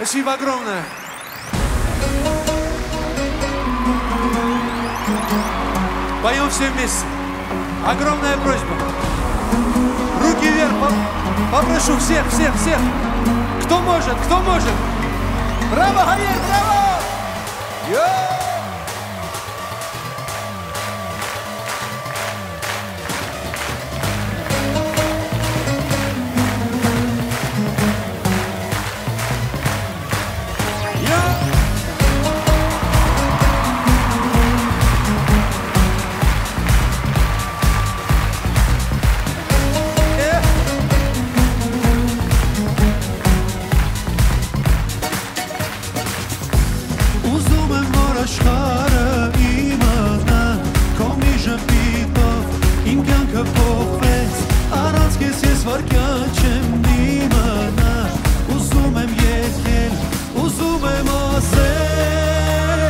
Спасибо огромное. Поем все вместе. Огромная просьба. Руки вверх. Попрошу всех. Кто может? Браво, Гаель, браво! Աշխարհը իմանա քո մի ժպիտով իմ կյանքը փոխվեց առանց քեզ ես վարքյան չեմ դիմանա ուզում եմ եկել ուզում եմ ասել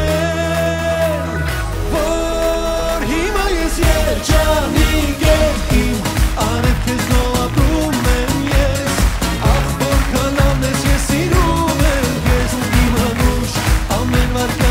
որ հիմա ես երջանիկ եմ արև քեզնով ապրում եմ ես ախ որքան լավն ես ես սիրում եմ քեզ իմ անուշ ամեն վարքյան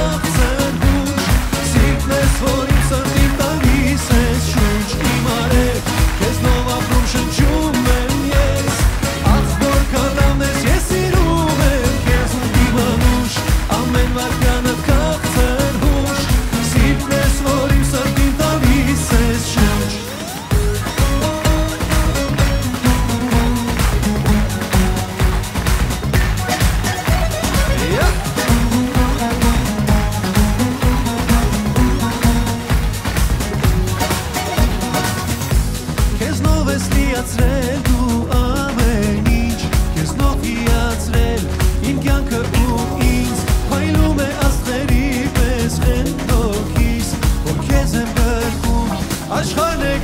Լիացրել դու ամեն ինչ Քեզնով հիացրել իմ կյանքը ու ինձ Փայլում է աստղերի պես խենթոքիս Որ քեզ եմ գրկում աշխարհն է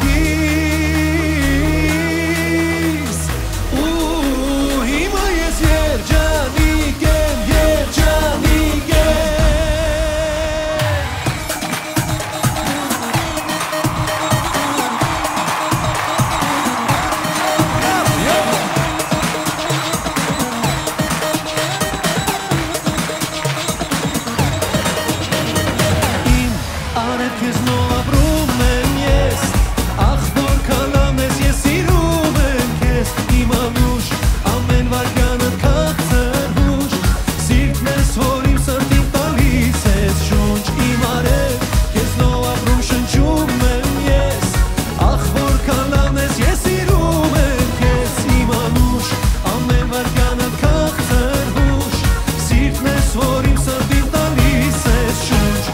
գրկիս Ու հիմա ես երջանիկ եմ Քեզնով ապրում եմ ես ախ որքան լավն ես ես սիրում եմ քեզ իմ անուշ ամեն վարքանը քաղցր հուշ սիրտն ես որ իմ սրտին տալիս ես շունչ իմ արև քեզնով ապրում շնչում եմ ես ախ որքան լավն ես ես սիրում եմ քեզ իմ անուշ ամեն վարքանը քաղցր հուշ սիրտն ես որ իմ սրտին տալիս ես շունչ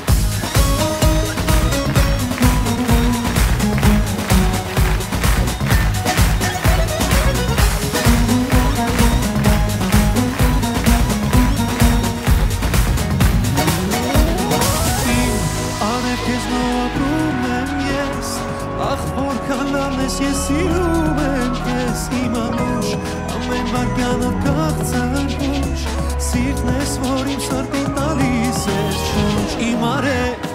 Ախ որքան լավն ես ես սիրում եմ քեզ իմ անուշ ամեն վարքանը քաղցր հուշ սիրտն ես որ իմ սրտին տալիս ես շունչ իմ արև